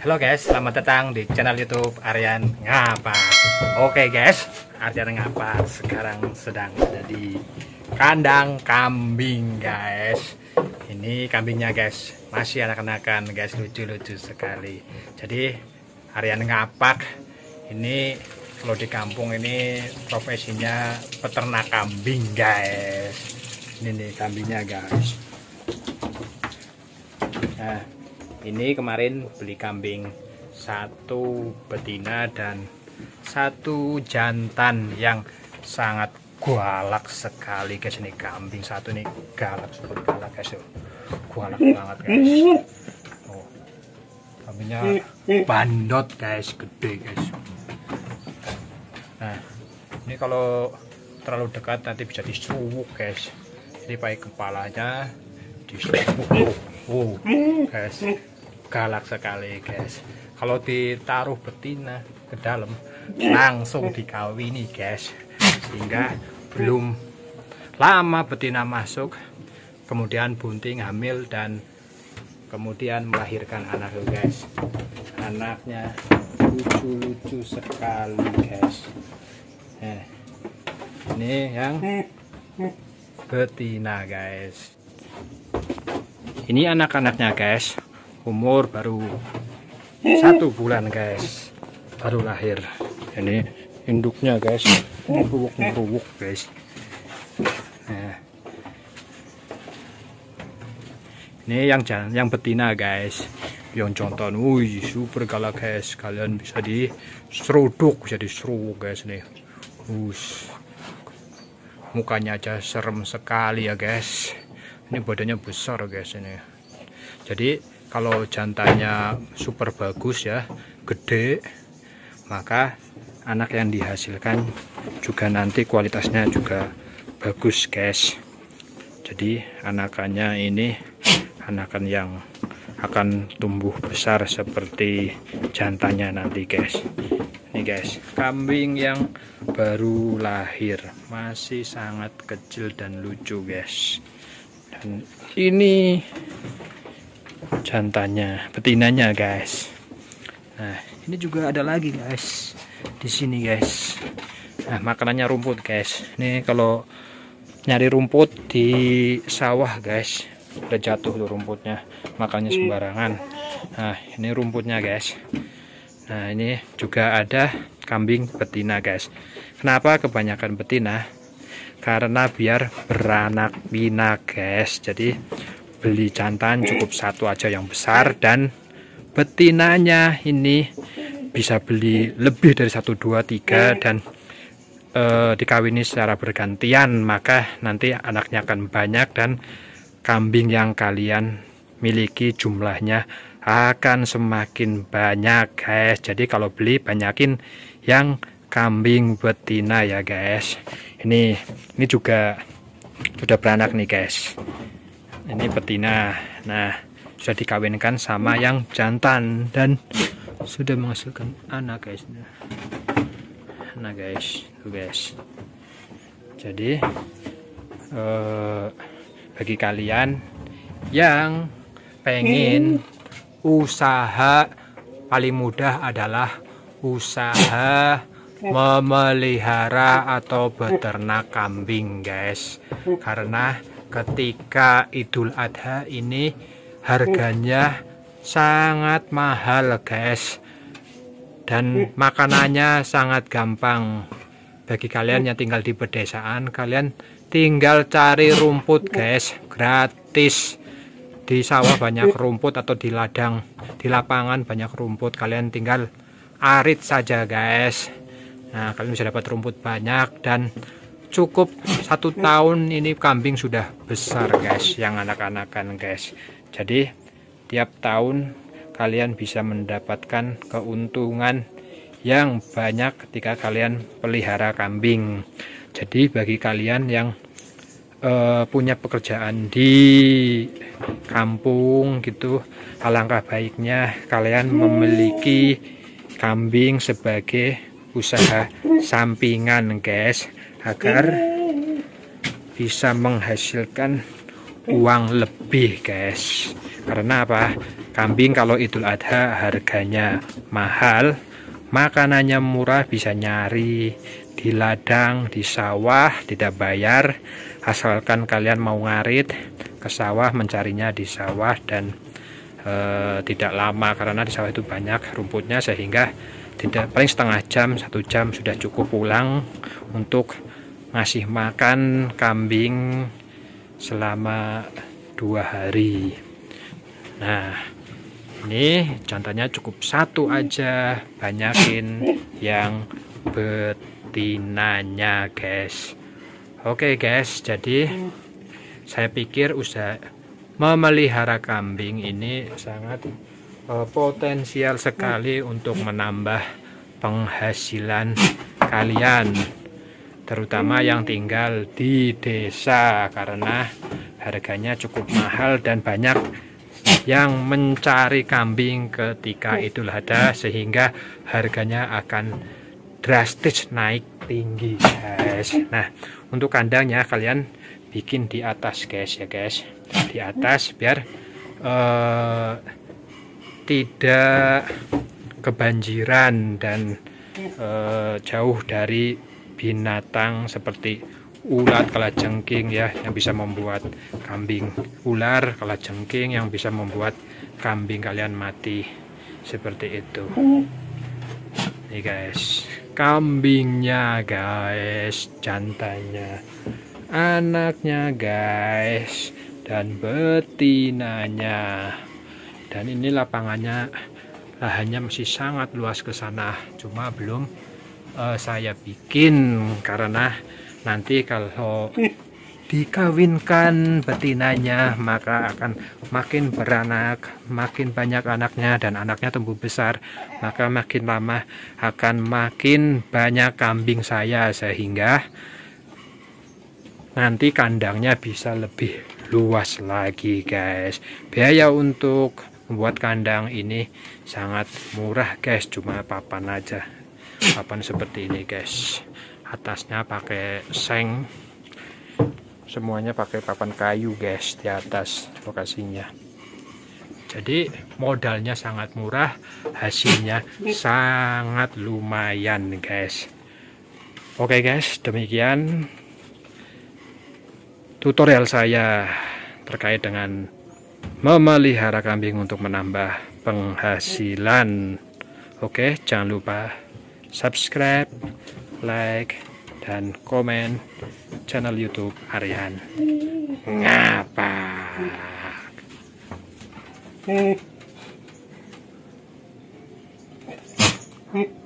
Halo guys, selamat datang di channel YouTube Aryan Ngapak. Oke guys, Aryan Ngapak sekarang sedang ada di kandang kambing guys. Ini kambingnya guys, masih anak-anakan guys, lucu-lucu sekali. Jadi Aryan Ngapak ini kalau di kampung ini profesinya peternak kambing guys. Ini nih kambingnya guys. Nah, ini kemarin beli kambing satu betina dan satu jantan yang sangat galak sekali guys. Ini kambing satu nih galak, super galak guys, galak banget guys. Oh, kambingnya bandot guys, gede guys. Nah, ini kalau terlalu dekat nanti bisa diserupuk guys. Jadi pakai kepalanya diserupuk. Oh guys, galak sekali guys. Kalau ditaruh betina ke dalam langsung dikawini guys, sehingga belum lama betina masuk kemudian bunting hamil dan kemudian melahirkan anak guys. Anaknya lucu-lucu sekali guys. Nah, ini yang betina guys. Ini anak-anaknya guys, umur baru 1 bulan guys, baru lahir. Ini induknya guys, merubuk guys. Nah, ini yang betina guys, yang jantan, wih super galak guys. Kalian bisa diseruduk, bisa diseruduk guys nih. Mukanya aja serem sekali ya guys. Ini badannya besar guys ini. Jadi kalau jantannya super bagus ya, gede, maka anak yang dihasilkan juga nanti kualitasnya juga bagus guys. Jadi anakannya ini anakan yang akan tumbuh besar seperti jantannya nanti guys. Ini guys, kambing yang baru lahir, masih sangat kecil dan lucu guys. Dan ini jantannya, betinanya guys. Nah, ini juga ada lagi guys di sini guys. Nah, makanannya rumput guys. Ini kalau nyari rumput di sawah guys, udah jatuh tuh rumputnya, makannya sembarangan. Nah, ini rumputnya guys. Nah, ini juga ada kambing betina guys. Kenapa kebanyakan betina? Karena biar beranak pinak guys. Jadi beli jantan cukup satu aja yang besar, dan betinanya ini bisa beli lebih dari 1, 2, 3 dan dikawini secara bergantian, maka nanti anaknya akan banyak dan kambing yang kalian miliki jumlahnya akan semakin banyak guys. Jadi kalau beli banyakin yang kambing betina ya guys. Ini juga sudah beranak nih guys. Ini betina. Nah, sudah dikawinkan sama yang jantan dan sudah menghasilkan anak guys. Nah guys, tuh guys. Jadi bagi kalian yang pengen usaha, paling mudah adalah usaha memelihara atau beternak kambing guys. Karena ketika Idul Adha ini harganya sangat mahal guys, dan makanannya sangat gampang. Bagi kalian yang tinggal di pedesaan, kalian tinggal cari rumput guys, gratis. Di sawah banyak rumput atau di ladang, di lapangan banyak rumput, kalian tinggal arit saja guys. Nah, kalian bisa dapat rumput banyak dan cukup 1 tahun ini kambing sudah besar guys, yang anak-anakan guys. Jadi tiap tahun kalian bisa mendapatkan keuntungan yang banyak ketika kalian pelihara kambing. Jadi bagi kalian yang punya pekerjaan di kampung gitu, alangkah baiknya kalian memiliki kambing sebagai usaha sampingan guys, agar bisa menghasilkan uang lebih guys. Karena apa? kambing kalau Idul Adha harganya mahal, makanannya murah, bisa nyari di ladang, di sawah, tidak bayar, asalkan kalian mau ngarit ke sawah, mencarinya di sawah, dan tidak lama karena di sawah itu banyak rumputnya, sehingga tidak paling setengah jam, 1 jam sudah cukup pulang untuk ngasih makan kambing selama 2 hari. Nah, ini contohnya cukup 1 aja, banyakin yang betinanya guys. Oke guys, jadi saya pikir usaha memelihara kambing ini sangat potensial sekali untuk menambah penghasilan kalian, terutama yang tinggal di desa, karena harganya cukup mahal dan banyak yang mencari kambing ketika Idul Adha, sehingga harganya akan drastis naik tinggi guys. Nah, untuk kandangnya kalian bikin di atas guys ya guys, di atas biar tidak kebanjiran dan jauh dari binatang seperti ulat, kalajengking ya, yang bisa membuat kambing, ular, kalajengking yang bisa membuat kambing kalian mati, seperti itu. Nih guys, kambingnya guys, jantannya, anaknya guys, dan betinanya. Dan ini lapangannya, lahannya masih sangat luas ke sana, cuma belum saya bikin karena nanti kalau dikawinkan betinanya maka akan makin beranak, makin banyak anaknya, dan anaknya tumbuh besar, maka makin lama akan makin banyak kambing saya, sehingga nanti kandangnya bisa lebih luas lagi guys. Biaya untuk membuat kandang ini sangat murah guys, cuma papan aja, papan seperti ini guys, atasnya pakai seng, semuanya pakai papan kayu guys di atas lokasinya. Jadi modalnya sangat murah, hasilnya sangat lumayan guys. Oke guys, demikian tutorial saya terkait dengan memelihara kambing untuk menambah penghasilan. Oke, jangan lupa subscribe, like, dan komen channel YouTube Aryan Ngapak.